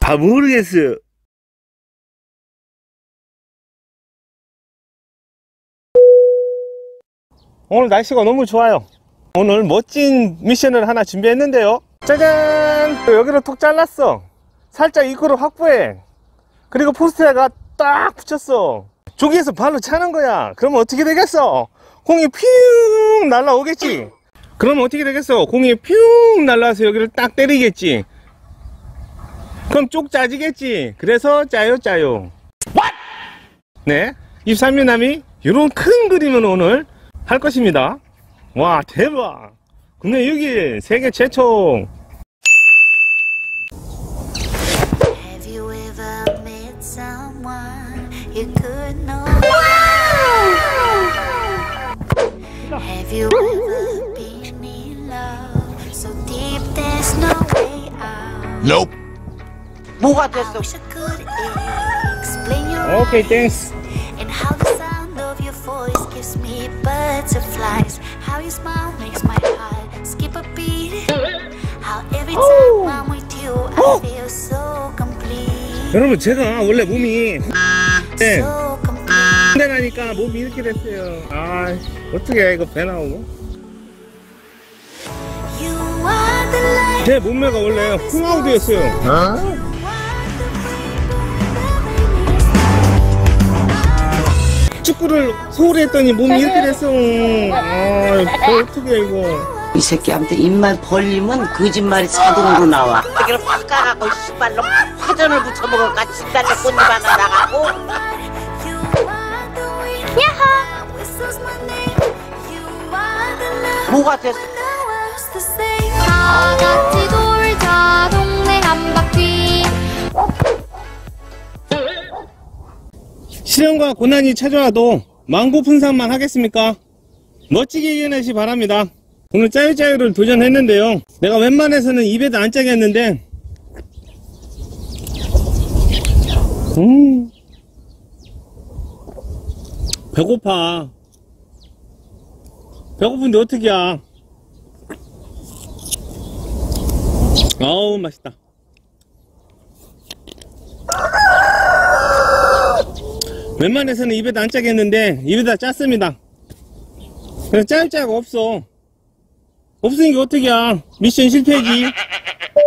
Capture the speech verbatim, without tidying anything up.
다 모르겠어요. 오늘 날씨가 너무 좋아요. 오늘 멋진 미션을 하나 준비했는데요. 짜잔! 여기로 톡 잘랐어. 살짝 입구를 확보해. 그리고 포스트가 딱 붙였어. 저기에서 발로 차는 거야. 그러면 어떻게 되겠어? 공이 퓨웅 날라오겠지. 그러면 어떻게 되겠어? 공이 퓨웅 날라와서 여기를 딱 때리겠지. 그럼 쪽 짜지겠지. 그래서 짜요 짜요. 네, 이십삼미남이 이런 큰 그림을 오늘 할 것입니다. 와, 대박. 국내 육 일 세계 최초. Have you ever met someone you could know? Have you ever been in love so deep there's no way out? Nope. 뭐가 I 됐어? wish I could explain your 오케이, eyes 땡스. and how the sound of your voice gives me butterflies. How your smile makes my heart skip a beat. How every time I'm with you I feel so complete. 여러분, 제가 원래 몸이 네, So complete. 근데 나니까 몸이 이렇게 됐어요. 아, 어떻게 해, 이거 배 나오고. You are the light. 제 몸매가 원래 콩아우드였어요. 어? 축구를 소홀히 했더니 몸이 이렇게 됐어. 아, 이거 어떻게 해, 이거. 이 새끼한테 입만 벌리면 거짓말이 자동으로 나와. 이걸 확 까갖고 씨발로 화전을 붙여먹을까 진달래 꽃잎 하나 나가고. You are the wind. That whistles my name. You are the love. 뭐가 됐어? No else to say. 다 같이 돌자 동네 한 바퀴. 시련과 고난이 찾아와도 마음고픈상만 하겠습니까? 멋지게 이겨내시 바랍니다. 오늘 짜요짜요를 도전했는데요. 내가 웬만해서는 입에도 안 짜게 했는데 음 배고파. 배고픈데 어떡이야. 어우, 맛있다. 웬만해서는 입에다 안 짜게 했는데 입에다 짰습니다. 그래서 짜요짜요가 없어. 없으니까 어떡이야. 미션 실패지.